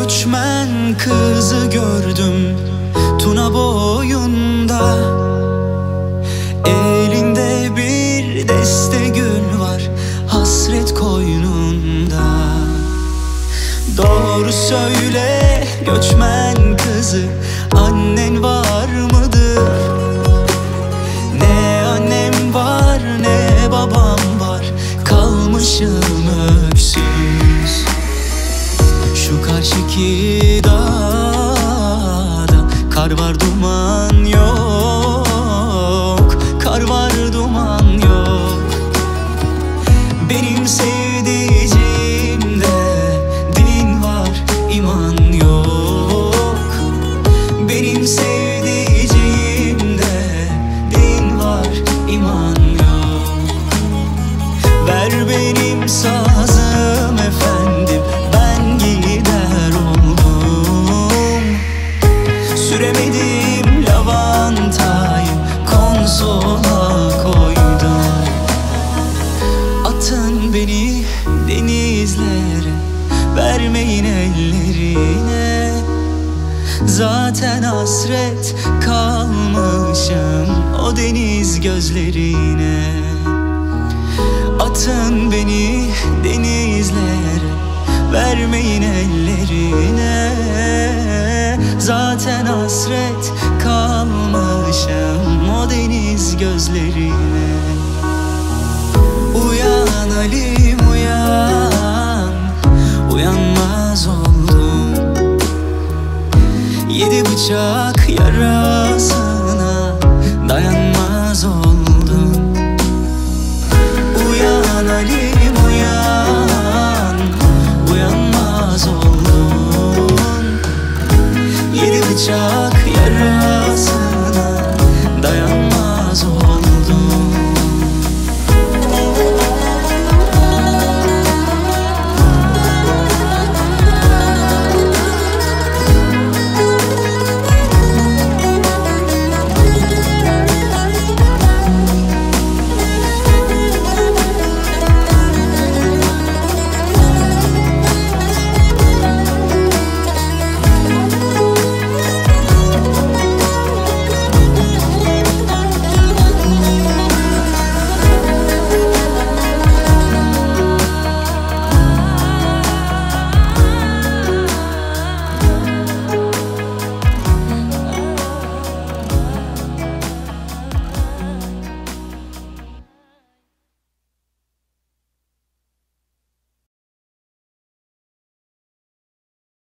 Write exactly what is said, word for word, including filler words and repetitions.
göçmen kızı gördüm Tuna boyunda. Elinde bir deste gül var, hasret koynunda. Doğru söyle göçmen kızı, annen var mıdır? Ne annem var ne babam var, kalmışım öksüz. Şu karşıki dağda kar var duman yok, kar var duman yok. Benim sevdiceğimde din var, iman yok. Benim sevdiceğimde din var, iman yok. Ver benim sazım efendim, ben gider oldum. Süremedim lavantayı, konsola koydum. Atın beni denizlere, vermeyin ellerine. Zaten hasret kalmışım o deniz gözlerine. Atın beni denizlere, vermeyin ellerine. Zaten hasret kalmışım o deniz gözlerine. Uyan Halim uyan, uyanmaz oldum. Yedi bıçak